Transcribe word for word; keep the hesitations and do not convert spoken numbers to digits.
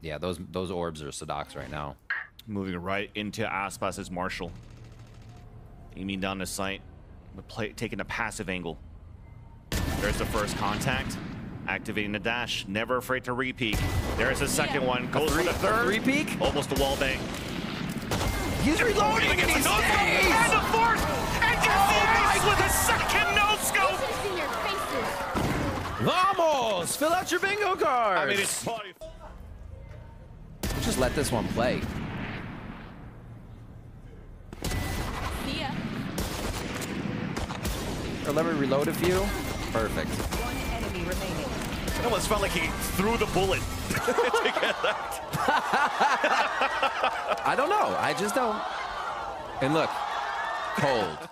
Yeah, those those orbs are Sadoc's right now. Moving right into Aspas as Marshal. Aiming down the sight, but play, taking a passive angle. There's the first contact. Activating the dash. Never afraid to re-peek. There's the second one. Goes for the third. Three peek. Almost a wall bang. He's reloading. And he no stays. And the fourth. And gets with a second no scope. Vamos! Fill out your bingo card. I mean, it's funny. Just let this one play. Yeah. Or let me reload a few. Perfect. One enemy remaining. It almost felt like he threw the bullet to get that. I don't know. I just don't. And look, cold.